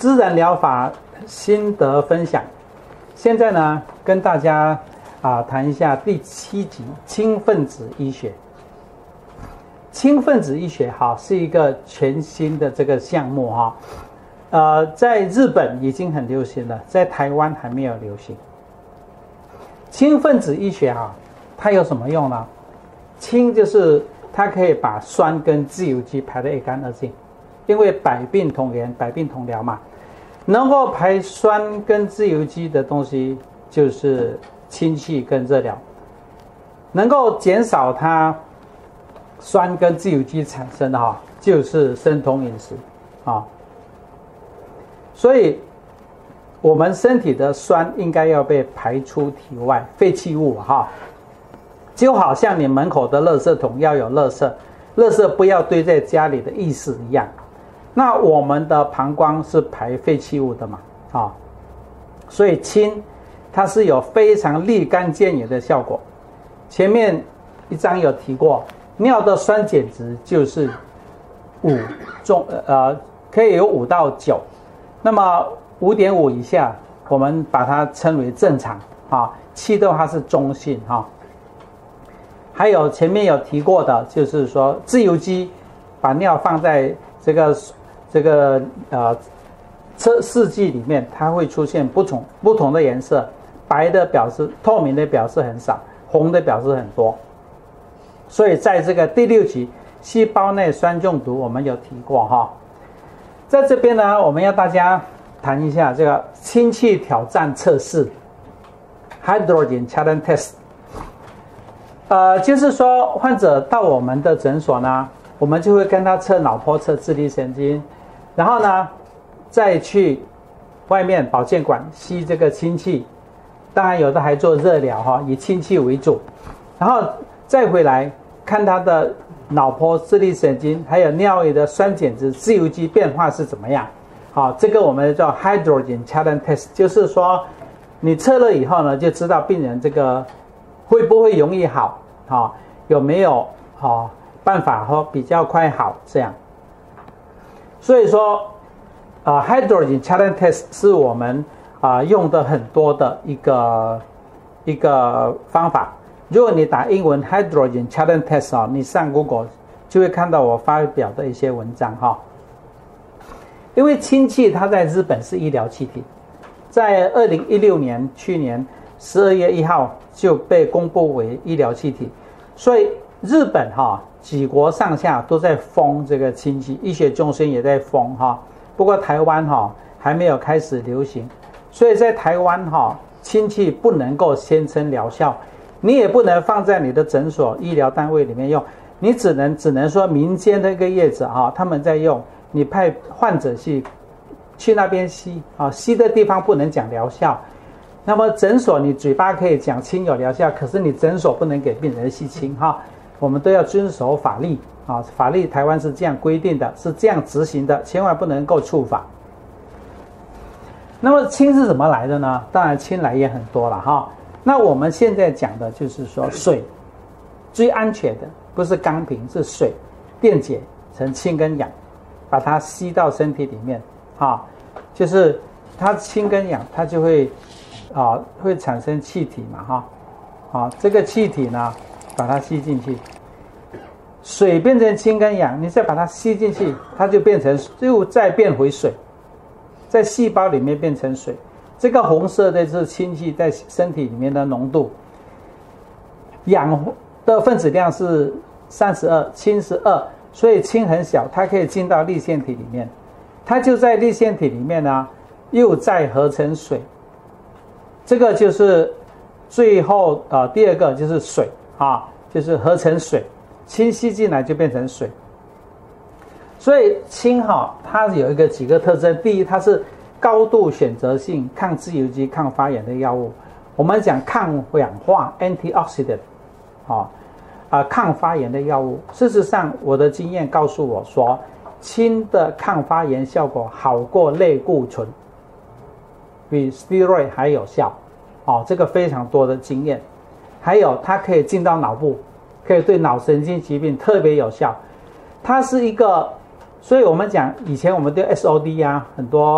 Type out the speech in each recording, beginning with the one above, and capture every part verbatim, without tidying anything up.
自然疗法心得分享。现在呢，跟大家啊谈一下第七集氢分子医学。氢分子医学哈是一个全新的这个项目哈，呃，在日本已经很流行了，在台湾还没有流行。氢分子医学哈，它有什么用呢？氢就是它可以把酸跟自由基排得一干二净，因为百病同源，百病同疗嘛。能够排酸跟自由基的东西就是氢气跟热疗，能够减少它酸跟自由基产生的哈，就是生酮饮食啊。所以我们身体的酸应该要被排出体外，废弃物哈。就好像你门口的垃圾桶要有垃圾，垃圾不要堆在家里的意思一样。那我们的膀胱是排废弃物的嘛，啊，所以氢它是有非常立竿见影的效果。前面一章有提过，尿的酸碱值就是五中呃可以有五到九，那么五点五以下，我们把它称为正常啊，七的话是中性哈。还有前面有提过的，就是说自由基把尿放在这个这个呃测试剂里面，它会出现不同不同的颜色，白的表示透明的表示很少，红的表示很多。所以在这个第六集细胞内酸中毒，我们有提过哈。在这边呢，我们要大家谈一下这个氢气挑战测试 （Hydrogen Challenge Test）。呃，就是说，患者到我们的诊所呢，我们就会跟他测脑波、测自律神经，然后呢，再去外面保健馆吸这个氢气，当然有的还做热疗哈，以氢气为主，然后再回来看他的脑波、自律神经，还有尿液的酸碱值、自由基变化是怎么样。好，这个我们叫 Hydrogen Challenge Test， 就是说你测了以后呢，就知道病人这个会不会容易好。啊，有没有啊办法和比较快好这样？所以说，啊 ，Hydrogen Challenge Test 是我们啊用的很多的一个一个方法。如果你打英文 Hydrogen Challenge Test 啊，你上 Google 就会看到我发表的一些文章哈。因为氢气它在日本是医疗气体，在二零一六年去年十二月一号就被公布为医疗气体。所以日本哈几国上下都在封这个氢气，医学中心也在封哈。不过台湾哈还没有开始流行，所以在台湾哈氢气不能够宣称疗效，你也不能放在你的诊所、医疗单位里面用，你只能只能说民间的一个业者哈他们在用，你派患者去去那边吸啊，吸的地方不能讲疗效。那么诊所你嘴巴可以讲氢有疗效，可是你诊所不能给病人吸氢哈，我们都要遵守法律啊，法律台湾是这样规定的，是这样执行的，千万不能够触法。那么氢是怎么来的呢？当然氢来源很多了哈。那我们现在讲的就是说水最安全的不是钢瓶，是水电解成氢跟氧，把它吸到身体里面啊，就是它氢跟氧它就会啊，会产生气体嘛，哈，啊，这个气体呢，把它吸进去，水变成氢跟氧，你再把它吸进去，它就变成又再变回水，在细胞里面变成水。这个红色的是氢气在身体里面的浓度，氧的分子量是三十二，氢是二，所以氢很小，它可以进到粒线体里面，它就在粒线体里面呢，又再合成水。这个就是最后呃第二个就是水啊，就是合成水，氢吸进来就变成水。所以氢哈它有一个几个特征，第一它是高度选择性抗自由基、抗发炎的药物。我们讲抗氧化 （antioxidant） 啊啊抗发炎的药物。事实上，我的经验告诉我说，氢的抗发炎效果好过类固醇。比 steroid 还有效，哦，这个非常多的经验。还有它可以进到脑部，可以对脑神经疾病特别有效。它是一个，所以我们讲以前我们对 S O D 啊，很多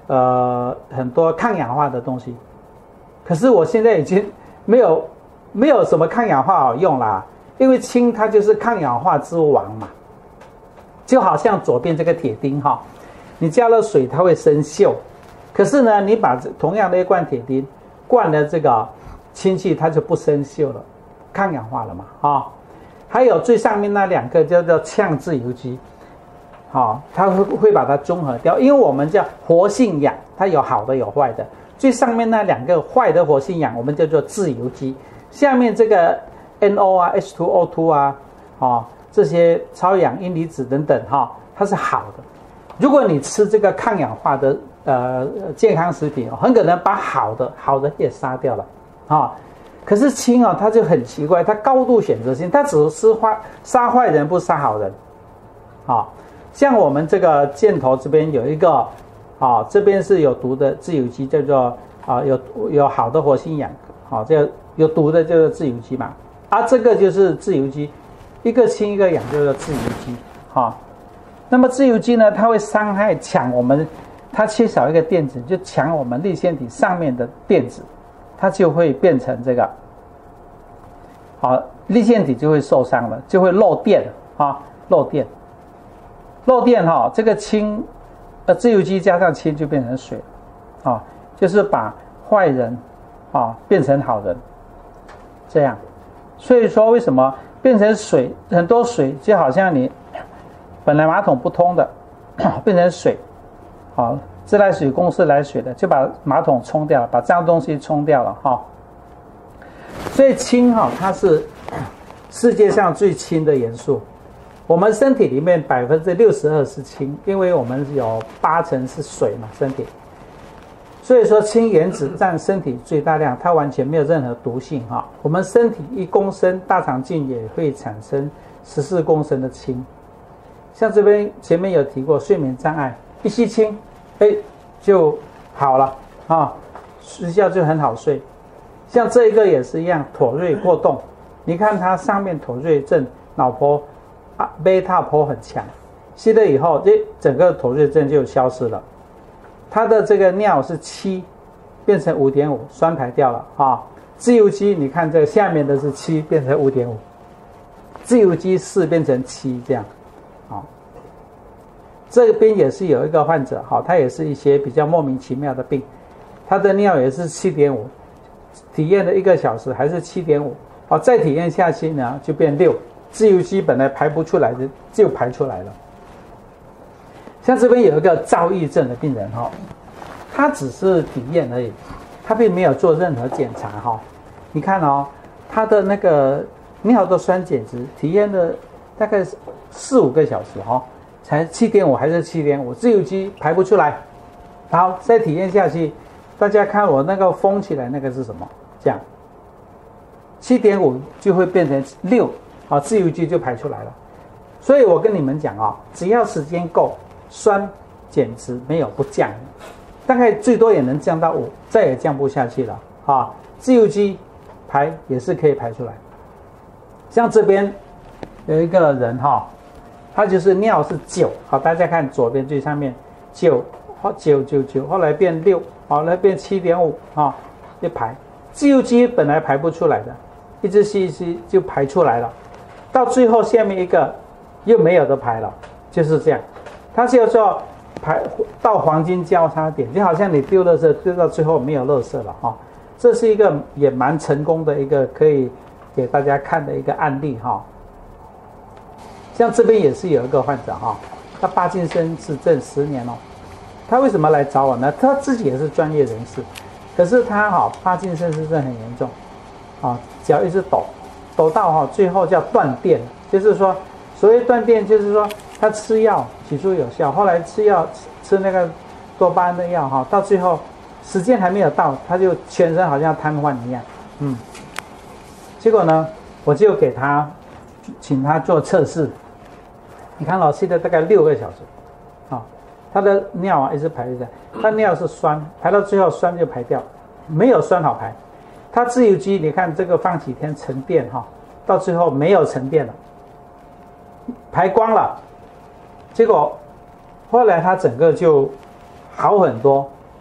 呃很多抗氧化的东西。可是我现在已经没有没有什么抗氧化好用啦，因为氢它就是抗氧化之王嘛。就好像左边这个铁钉哈，你加了水它会生锈，可是呢，你把同样的一罐铁钉灌了这个氢气，它就不生锈了，抗氧化了嘛啊。还有最上面那两个叫做羟自由基，好，它会会把它中和掉，因为我们叫活性氧，它有好的有坏的。最上面那两个坏的活性氧，我们叫做自由基。下面这个 N O 啊 H 二 O 二 啊，啊这些超氧阴离子等等哈，它是好的。如果你吃这个抗氧化的呃健康食品，很可能把好的好的也杀掉了啊。可是氢啊，它就很奇怪，它高度选择性，它只是坏杀坏人不杀好人。啊，像我们这个箭头这边有一个啊，这边是有毒的自由基，叫做啊有有好的活性氧，啊这个有毒的就是自由基嘛，啊这个就是自由基。一个氢一个氧叫做自由基，哈。那么自由基呢，它会伤害抢我们，它缺少一个电子，就抢我们粒线体上面的电子，它就会变成这个，好，粒线体就会受伤了，就会漏电啊，漏电，漏电哈，这个氢，呃，自由基加上氢就变成水，啊，就是把坏人啊变成好人，这样，所以说为什么？变成水，很多水就好像你本来马桶不通的，变成水，好，自来水公司来水的，就把马桶冲掉了，把脏东西冲掉了哈。所以氢哈，它是世界上最轻的元素。我们身体里面百分之六十二是氢，因为我们有八成是水嘛，身体。所以说氢原子占身体最大量，它完全没有任何毒性哈。我们身体一公升大肠镜也会产生十四公升的氢。像这边前面有提过睡眠障碍，一吸氢，哎就好了啊，睡觉就很好睡。像这一个也是一样，妥瑞过动，你看它上面妥瑞症，脑波啊贝塔波很强，吸了以后，这整个妥瑞症就消失了。它的这个尿是七，变成五点五，酸排掉了啊。自由基，你看这个下面的是七，变成五点五，自由基四变成七，这样，啊。这边也是有一个患者，哈，他也是一些比较莫名其妙的病，他的尿也是七点五，体验了一个小时还是七点五，好，再体验下去呢就变六，自由基本来排不出来的就排出来了。像这边有一个躁郁症的病人哈，他只是体验而已，他并没有做任何检查哈。你看哦，他的那个尿的酸碱值体验了大概四五个小时哈，才七点五还是七点五，自由基排不出来。好，再体验下去，大家看我那个封起来那个是什么？这样，七点五就会变成六，啊，自由基就排出来了。所以我跟你们讲啊，只要时间够。酸碱值没有不降，大概最多也能降到五，再也降不下去了啊！自由基排也是可以排出来。像这边有一个人哈，他就是尿是九，好，大家看左边最上面九，好九九九，后来变六，好来变七点五啊，一排。自由基本来排不出来的，一直吸一吸就排出来了，到最后下面一个又没有的排了，就是这样。它叫做排到黄金交叉点，就好像你丢垃圾丢到最后没有垃圾了哈、哦。这是一个也蛮成功的一个可以给大家看的一个案例哈、哦。像这边也是有一个患者哈、哦，他帕金森氏症十年哦，他为什么来找我呢？他自己也是专业人士，可是他哈、哦、帕金森氏症很严重，啊、哦、脚一直抖，抖到哈、哦、最后叫断电，就是说所谓断电就是说。他吃药起初有效，后来吃药吃那个多巴胺的药哈，到最后时间还没有到，他就全身好像瘫痪一样，嗯。结果呢，我就给他请他做测试，你看老吸了大概六个小时，啊，他的尿啊一直排出来，他尿是酸，排到最后酸就排掉，没有酸好排。他自由基你看这个放几天沉淀哈，到最后没有沉淀了，排光了。结果后来他整个就好很多，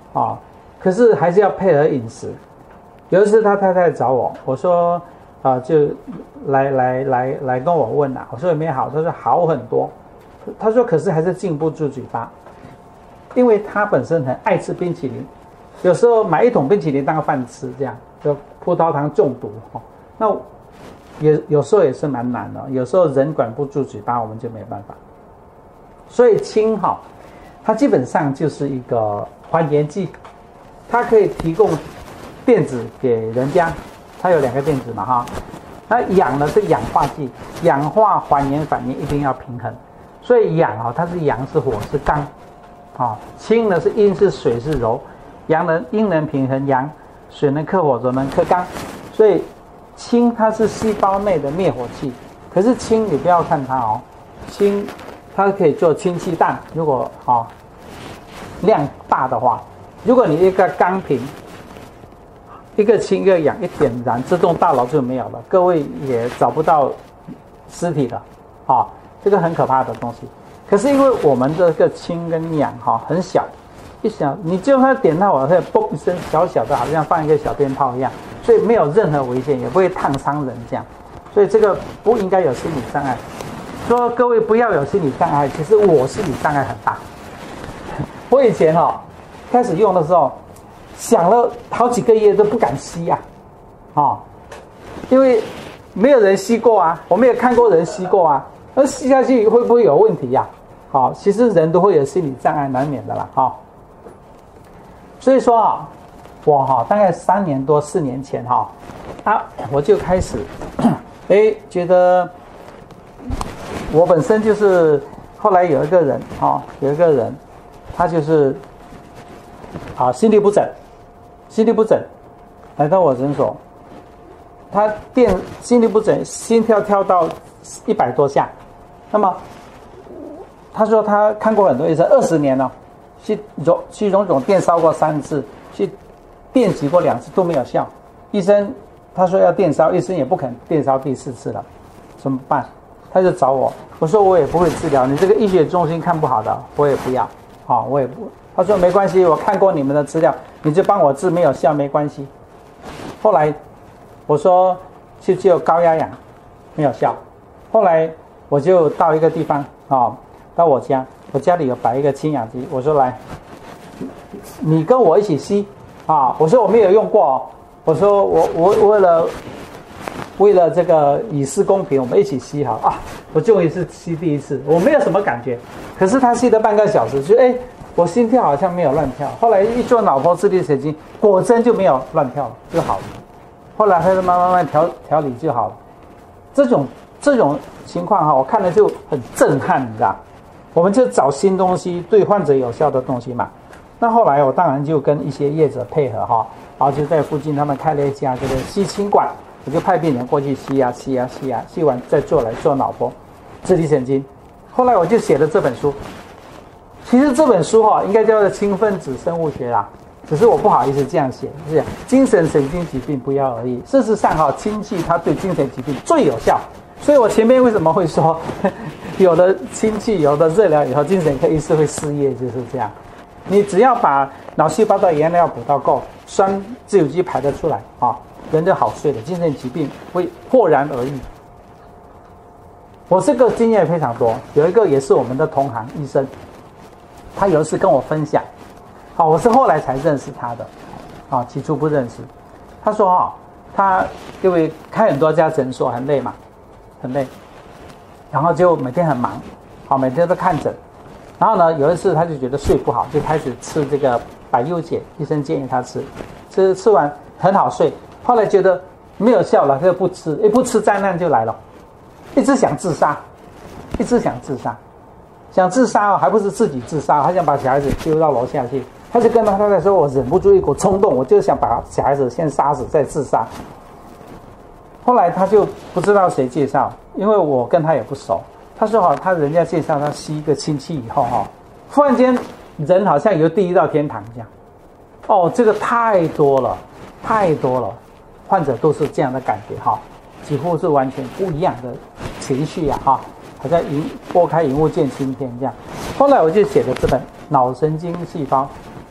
啊，可是还是要配合饮食。有一次他太太找我，我说啊，就来来来来跟我问啊，我说有没有好？他说好很多。他说可是还是禁不住嘴巴，因为他本身很爱吃冰淇淋，有时候买一桶冰淇淋当饭吃，这样就葡萄糖中毒哦。那也有时候也是蛮难的，有时候人管不住嘴巴，我们就没办法。所以氢哈，它基本上就是一个还原剂，它可以提供电子给人家，它有两个电子嘛哈。那氧呢是氧化剂，氧化还原反应一定要平衡。所以氧啊，它是阳是火是刚，啊，氢呢是阴是水是柔，阳能阴能平衡阳，水能克火，柔能克刚，所以氢它是细胞内的灭火器。可是氢你不要看它哦，氢它可以做氢气弹，如果啊量大的话，如果你一个钢瓶，一个氢一个氧一点燃，这栋大楼就没有了，各位也找不到尸体了啊。这个很可怕的东西，可是因为我们这个氢跟氧哈很小，一小你就算点到我，会嘣一声小小的，好像放一个小鞭炮一样，所以没有任何危险，也不会烫伤人这样，所以这个不应该有心理障碍。说各位不要有心理障碍，其实我心理障碍很大。我以前哈开始用的时候，想了好几个月都不敢吸啊，啊，因为没有人吸过啊，我没有看过人吸过啊。那吸下去会不会有问题呀、啊？好，其实人都会有心理障碍，难免的啦。哈，所以说啊，我哈大概三年多四年前哈啊，我就开始哎觉得我本身就是后来有一个人啊，有一个人他就是啊心律不整，心律不整来到我诊所，他电心律不整，心跳跳到一百多下。那么他说他看过很多医生，二十年了，去溶去溶肿电烧过三次，去电击过两次都没有效。医生他说要电烧，医生也不肯电烧第四次了，怎么办？他就找我，我说我也不会治疗，你这个医学中心看不好的，我也不要，好、哦，我也不。他说没关系，我看过你们的资料，你就帮我治，没有效没关系。后来我说去救高压氧，没有效。后来我就到一个地方啊、哦，到我家，我家里有摆一个氢氧机，我说来，你跟我一起吸啊！我说我没有用过、哦，我说我我为了为了这个以示公平，我们一起吸好啊！我终于是吸第一次，我没有什么感觉，可是他吸了半个小时，就哎，我心跳好像没有乱跳。后来一做脑波自律神经，果真就没有乱跳了，就好了。后来他就慢慢慢慢调调理就好了。这种这种情况哈，我看了就很震撼，你知道？我们就找新东西，对患者有效的东西嘛。那后来我当然就跟一些业者配合哈，然后就在附近他们开了一家这个吸氢馆，我就派病人过去吸啊吸啊吸啊，吸完再做来做脑波、自律神经。后来我就写了这本书。其实这本书哈应该叫做氢分子生物学啦，只是我不好意思这样写，是精神神经疾病不药而已。事实上哈，氢气它对精神疾病最有效。所以我前面为什么会说，有了氢气，有了热疗以后，精神科医师会失业，就是这样。你只要把脑细胞的原料补到够，酸自由基排得出来啊，人就好睡了，精神疾病会豁然而愈。我这个经验非常多，有一个也是我们的同行医生，他有一次跟我分享，啊，我是后来才认识他的，啊，起初不认识。他说啊，他因为开很多家诊所很累嘛。很累，然后就每天很忙，好，每天都看诊。然后呢，有一次他就觉得睡不好，就开始吃这个百忧解，医生建议他吃，吃吃完很好睡。后来觉得没有效了，他就不吃，一不吃灾难就来了，一直想自杀，一直想自杀，想自杀哦，还不是自己自杀，他想把小孩子丢到楼下去。他就跟他太太说：“我忍不住一股冲动，我就想把小孩子先杀死再自杀。”后来他就不知道谁介绍，因为我跟他也不熟。他说哈，他人家介绍他吸一个氢气以后哈，忽然间人好像由地狱到天堂这样。哦，这个太多了，太多了，患者都是这样的感觉哈，几乎是完全不一样的情绪啊哈，好像荧拨开荧幕见青天这样。后来我就写了这本《脑神经细胞》，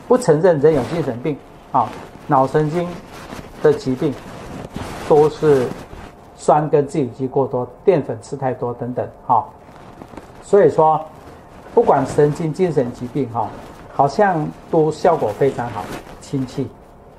不承认人有精神病啊，脑神经的疾病都是酸跟自由基过多、淀粉吃太多等等哈。所以说，不管神经、精神疾病哈，好像都效果非常好，清气。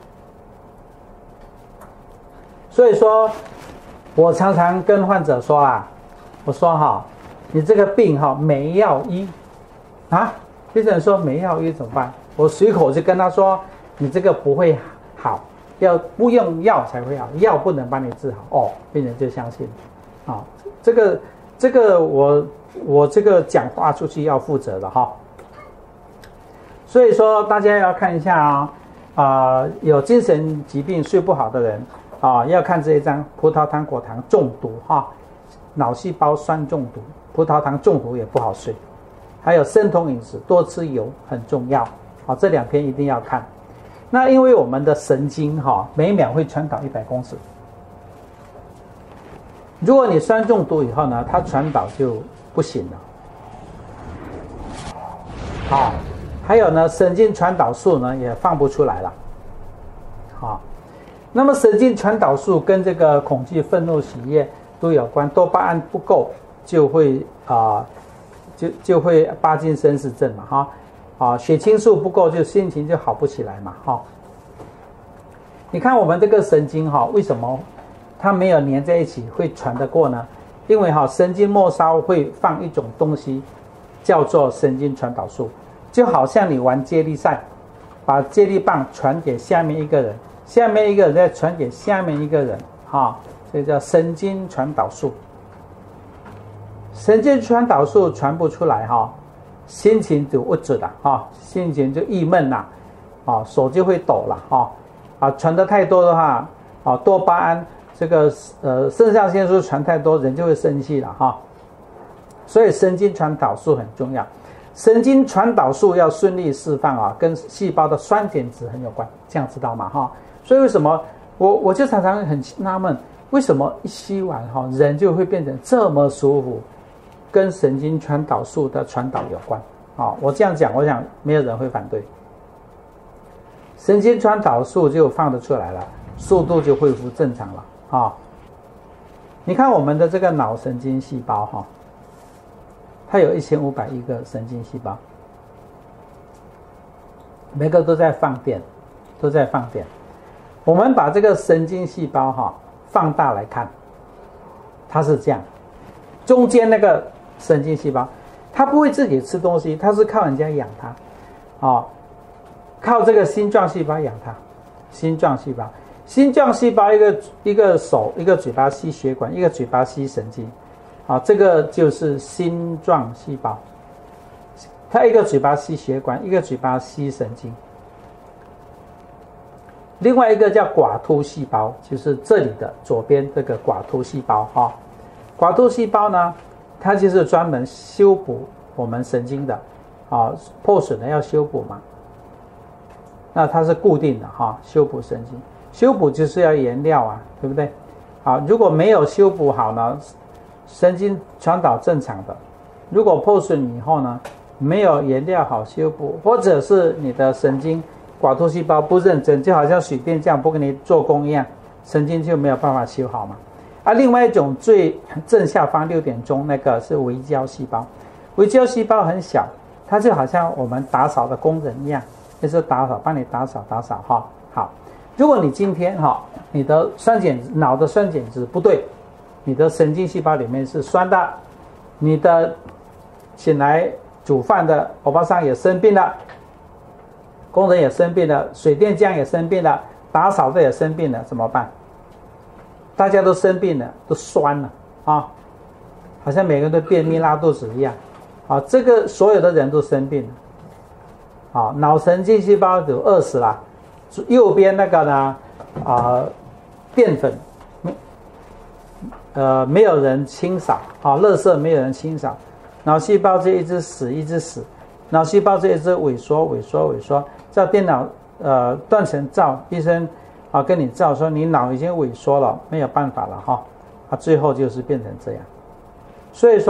所以说，我常常跟患者说啦，我说哈，你这个病哈没药医啊，病人说没药医怎么办？我随口就跟他说，你这个不会好，要不用药才会好，药不能帮你治好哦，病人就相信啊，这个这个我我这个讲话出去要负责的哈。所以说大家要看一下啊，啊、呃、有精神疾病睡不好的人啊，要看这一张葡萄糖果糖中毒哈，脑细胞酸中毒，葡萄糖中毒也不好睡，还有生酮饮食，多吃油很重要啊，这两篇一定要看。那因为我们的神经哈，每秒会传导一百公尺，如果你酸中毒以后呢，它传导就不行了。好，还有呢，神经传导素呢也放不出来了。好，那么神经传导素跟这个恐惧、愤怒、喜悦都有关，多巴胺不够就会啊、呃，就就会帕金森氏症嘛哈。啊，血清素不够，就心情就好不起来嘛，哈、哦。你看我们这个神经哈、哦，为什么它没有粘在一起会传得过呢？因为哈、哦，神经末梢会放一种东西，叫做神经传导素，就好像你玩接力赛，把接力棒传给下面一个人，下面一个人再传给下面一个人，哈、哦，这叫神经传导素。神经传导素传不出来哈、哦。心情就郁着了哈，心情就郁闷了，啊，手就会抖了哈，啊，传得太多的话，啊，多巴胺这个呃肾上腺素传太多，人就会生气了哈。所以神经传导素很重要，神经传导素要顺利释放啊，跟细胞的酸碱值很有关，这样知道吗哈？所以为什么我我就常常很纳闷，为什么一吸完哈，人就会变成这么舒服？跟神经传导素的传导有关啊、哦！我这样讲，我想没有人会反对。神经传导素就放得出来了，速度就恢复正常了啊、哦！你看我们的这个脑神经细胞哈、哦，它有一千五百亿个神经细胞，每个都在放电，都在放电。我们把这个神经细胞哈、哦、放大来看，它是这样，中间那个神经细胞，它不会自己吃东西，它是靠人家养它，啊、哦，靠这个心脏细胞养它。心脏细胞，心脏细胞一个一个手，一个嘴巴吸血管，一个嘴巴吸神经，啊、哦，这个就是心脏细胞。它一个嘴巴吸血管，一个嘴巴吸神经。另外一个叫寡突细胞，就是这里的左边这个寡突细胞哈、哦。寡突细胞呢，它就是专门修补我们神经的，啊，破损的要修补嘛。那它是固定的哈、啊，修补神经，修补就是要原料啊，对不对？啊，如果没有修补好呢，神经传导正常的，如果破损以后呢，没有原料好修补，或者是你的神经寡突细胞不认真，就好像水电匠不跟你做工一样，神经就没有办法修好嘛。啊，另外一种最正下方六点钟那个是微胶细胞，微胶细胞很小，它就好像我们打扫的工人一样，就是打扫，帮你打扫打扫哈。好，如果你今天哈，你的酸碱脑的酸碱值不对，你的神经细胞里面是酸的，你的醒来煮饭的欧巴桑也生病了，工人也生病了，水电匠也生病了，打扫的也生病了，怎么办？大家都生病了，都酸了啊，好像每个人都便秘拉肚子一样啊。这个所有的人都生病了啊。脑神经细胞有饿死了，右边那个呢啊，淀粉，呃，没有人清扫啊，垃圾没有人清扫，脑细胞就一直死，一直死，脑细胞就一直萎缩，萎缩，萎缩，照电脑呃断层照，医生。啊，跟你照说你脑已经萎缩了，没有办法了哈，啊，最后就是变成这样。所以说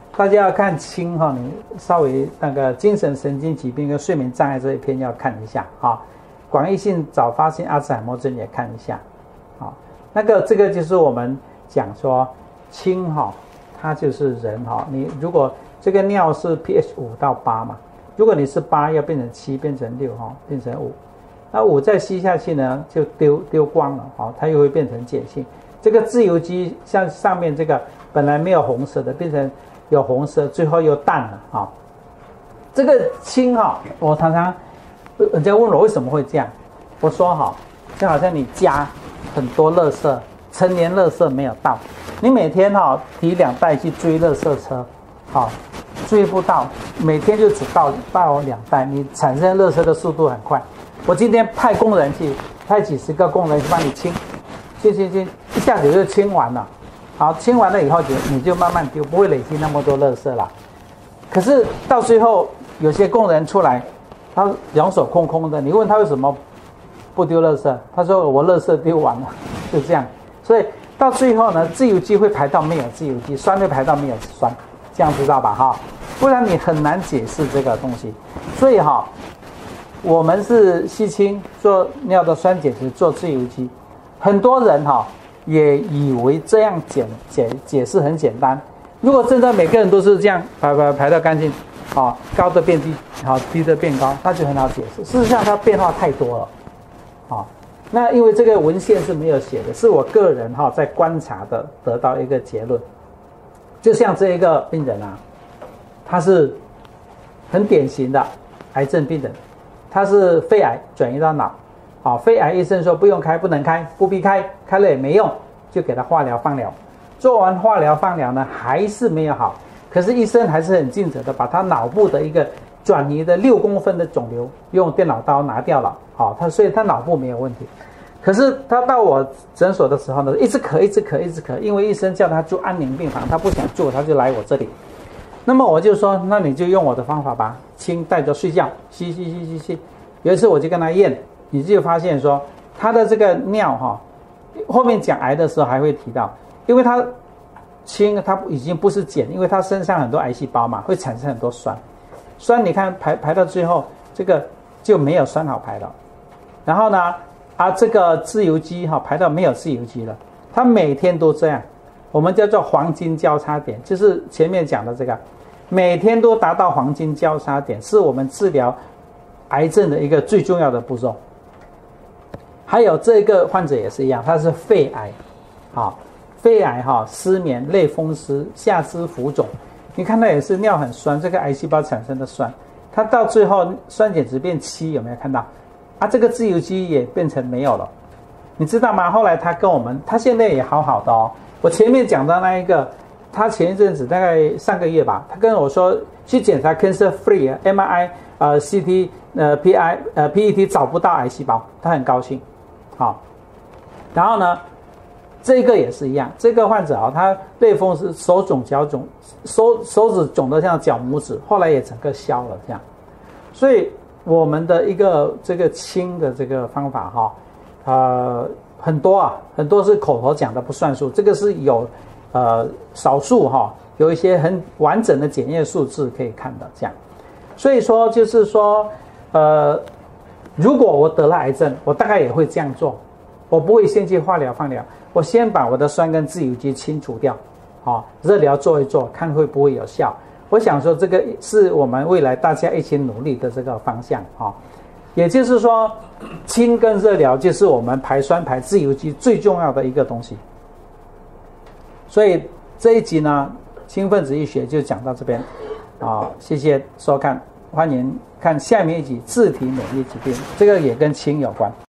大家要看氢哈，你稍微那个精神神经疾病跟睡眠障碍这一篇要看一下啊。广义性早发性阿兹海默症也看一下啊。那个这个就是我们讲说氢哈，它就是人哈，你如果这个尿是 pH 五到八嘛，如果你是八要变成七，变成六哈，变成五，那五再吸下去呢就丢丢光了哈，它又会变成碱性。这个自由基像上面这个本来没有红色的，变成有红色，最后又淡了哈。这个氢哈，我常常人家问我为什么会这样，我说哈，就好像你家很多垃圾，成年垃圾没有倒，你每天哈提两袋去追垃圾车，好追不到，每天就只倒倒两袋，你产生垃圾的速度很快。我今天派工人去，派几十个工人去帮你清，清清清，一下子就清完了。好，清完了以后就你就慢慢丢，不会累积那么多垃圾了。可是到最后，有些工人出来，他两手空空的，你问他为什么不丢垃圾，他说我垃圾丢完了，就这样。所以到最后呢，自由基会排到没有自由基，酸会排到没有酸，这样知道吧？哈，不然你很难解释这个东西。所以哈，我们是吸氢做尿的酸碱值做自由基，很多人哈也以为这样解解解释很简单。如果真的每个人都是这样排排排到干净，啊，高的变低，好低的变高，那就很好解释。事实上它变化太多了，啊，那因为这个文献是没有写的，是我个人哈在观察的得到一个结论。就像这一个病人啊，他是很典型的癌症病人，他是肺癌转移到脑，啊，肺癌医生说不用开，不能开，不必开，开了也没用，就给他化疗放疗。做完化疗放疗呢，还是没有好，可是医生还是很尽责的，把他脑部的一个转移的六公分的肿瘤用电脑刀拿掉了，好，他所以他脑部没有问题。可是他到我诊所的时候呢，一直咳，一直咳，一直咳，因为医生叫他住安宁病房，他不想住，他就来我这里。那么我就说，那你就用我的方法吧，氢带着睡觉，吸吸吸吸吸。有一次我就跟他验，你就发现说他的这个尿哈，后面讲癌的时候还会提到。因为它氢，它已经不是碱，因为它身上很多癌细胞嘛，会产生很多酸。酸你看排排到最后，这个就没有酸好排了。然后呢，啊这个自由基哈排到没有自由基了，它每天都这样，我们叫做黄金交叉点，就是前面讲的这个，每天都达到黄金交叉点，是我们治疗癌症的一个最重要的步骤。还有这个患者也是一样，他是肺癌，好。肺癌哈，失眠、类风湿、下肢浮肿，你看它也是尿很酸，这个癌细胞产生的酸，它到最后酸碱值变七，有没有看到？啊，这个自由基也变成没有了，你知道吗？后来他跟我们，他现在也好好的哦。我前面讲到那一个，他前一阵子大概上个月吧，他跟我说去检查 cancer free M R I 呃 C T 呃 P I 呃 P E T 找不到癌细胞，他很高兴，好，然后呢？这个也是一样，这个患者啊，他类风湿手肿脚肿，手手指肿得像脚拇指，后来也整个消了这样。所以我们的一个这个氢的这个方法哈，呃很多啊，很多是口头讲的不算数，这个是有呃少数哈，有一些很完整的检验数字可以看的这样。所以说就是说，呃，如果我得了癌症，我大概也会这样做，我不会先去化疗放疗。我先把我的酸跟自由基清除掉，好，热疗做一做，看会不会有效。我想说，这个是我们未来大家一起努力的这个方向啊。也就是说，氢跟热疗就是我们排酸排自由基最重要的一个东西。所以这一集呢，氢分子医学就讲到这边啊，谢谢收看，欢迎看下面一集自体免疫疾病，这个也跟氢有关。